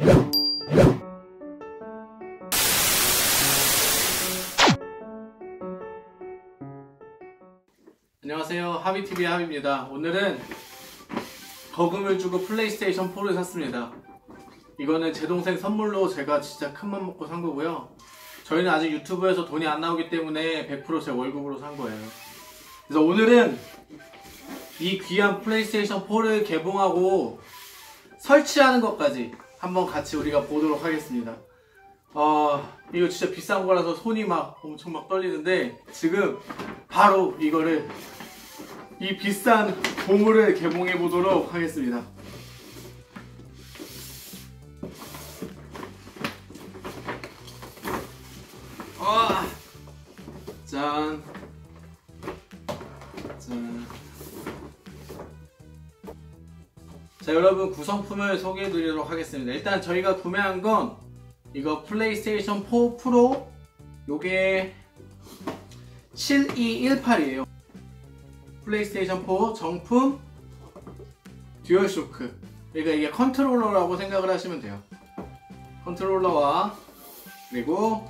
안녕하세요, 하비TV의 하비입니다. 오늘은 거금을 주고 플레이스테이션 4를 샀습니다. 이거는 제 동생 선물로 제가 진짜 큰맘 먹고 산 거고요. 저희는 아직 유튜브에서 돈이 안 나오기 때문에 100% 제 월급으로 산 거예요. 그래서 오늘은 이 귀한 플레이스테이션 4를 개봉하고 설치하는 것까지 한번 같이 우리가 보도록 하겠습니다. 이거 진짜 비싼 거라서 손이 막 엄청 막 떨리는데 지금 바로 이거를 이 비싼 보물을 개봉해 보도록 하겠습니다. 짠. 짠. 자, 여러분 구성품을 소개해 드리도록 하겠습니다. 일단 저희가 구매한 건 이거 플레이스테이션 4 프로, 요게 7218이에요 플레이스테이션 4 정품 듀얼쇼크. 그러니까 이게 컨트롤러라고 생각을 하시면 돼요. 컨트롤러와 그리고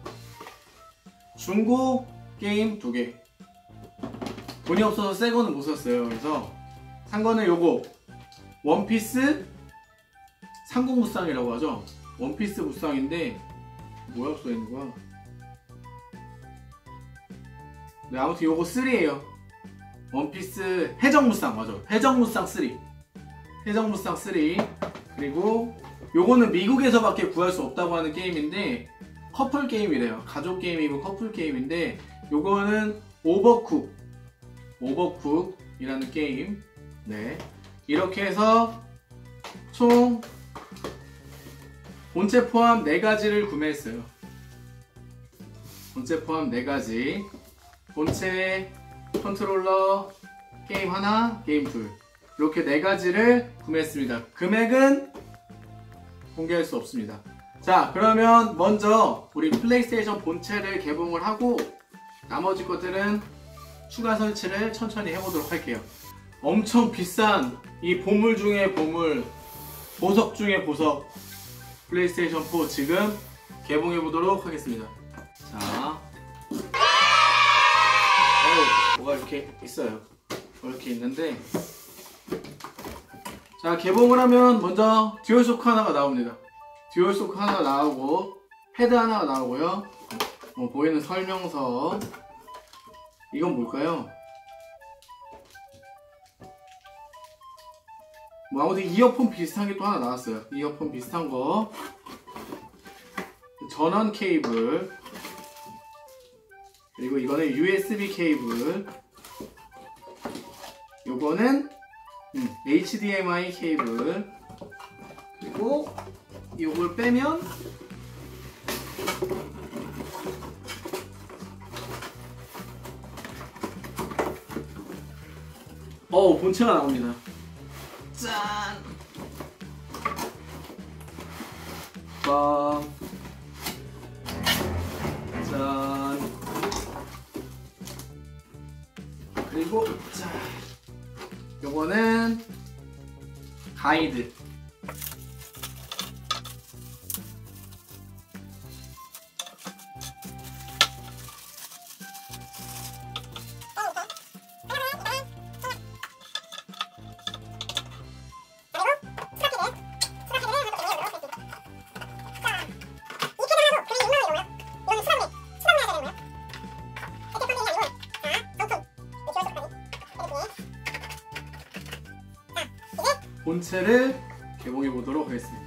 중고 게임 2개. 돈이 없어서 새 거는 못 샀어요. 그래서 산 거는 요거 원피스 상공 무쌍이라고 하죠. 원피스 무쌍인데 뭐라고 써있는 거야? 네, 아무튼 요거 3예요. 원피스 해적무쌍, 맞아. 해적무쌍 3. 해적무쌍 3. 그리고 요거는 미국에서밖에 구할 수 없다고 하는 게임인데 커플 게임이래요. 가족 게임이고 커플 게임인데 요거는 오버쿡이라는 게임. 네, 이렇게 해서 총 본체 포함 4가지를 구매했어요. 본체 포함 4가지. 본체, 컨트롤러, 게임 하나, 게임 둘. 이렇게 4가지를 구매했습니다. 금액은 공개할 수 없습니다. 자, 그러면 먼저 우리 플레이스테이션 본체를 개봉을 하고 나머지 것들은 추가 설치를 천천히 해보도록 할게요. 엄청 비싼 이 보물 중에 보물, 보석 중에 보석, 플레이스테이션 4 지금 개봉해 보도록 하겠습니다. 자, 뭐가 이렇게 있어요. 이렇게 있는데, 자, 개봉을 하면 먼저 듀얼쇼크 하나가 나옵니다. 듀얼쇼크 하나가 나오고 패드 하나가 나오고요. 보이는 설명서. 이건 뭘까요? 아무튼 이어폰 비슷한 게 또 하나 나왔어요. 이어폰 비슷한 거. 전원 케이블. 그리고 이거는 USB 케이블. 요거는 HDMI 케이블. 그리고 요걸 빼면 본체가 나옵니다. 짠! 빵! 짠! 그리고 자, 요거는 가이드. 본체를 개봉해 보도록 하겠습니다.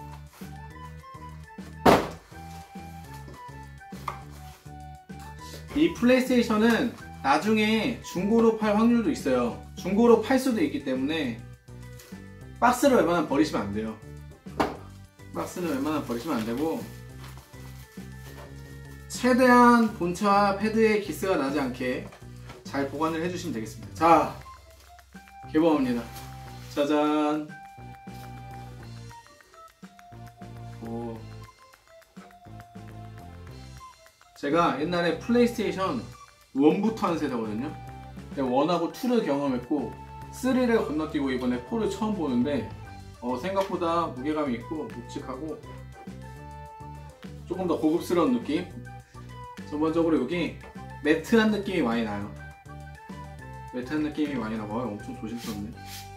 이 플레이스테이션은 나중에 중고로 팔 확률도 있어요. 중고로 팔 수도 있기 때문에 박스를 웬만하면 버리시면 안 돼요. 박스는 웬만하면 버리시면 안 되고 최대한 본체와 패드에 기스가 나지 않게 잘 보관을 해주시면 되겠습니다. 자, 개봉합니다. 짜잔. 제가 옛날에 플레이스테이션 1부터 한 세대거든요. 1하고 2를 경험했고 3를 건너뛰고 이번에 4를 처음 보는데 생각보다 무게감이 있고 묵직하고 조금 더 고급스러운 느낌. 전반적으로 여기 매트한 느낌이 많이 나요. 매트한 느낌이 많이 나고 엄청 조심스럽네.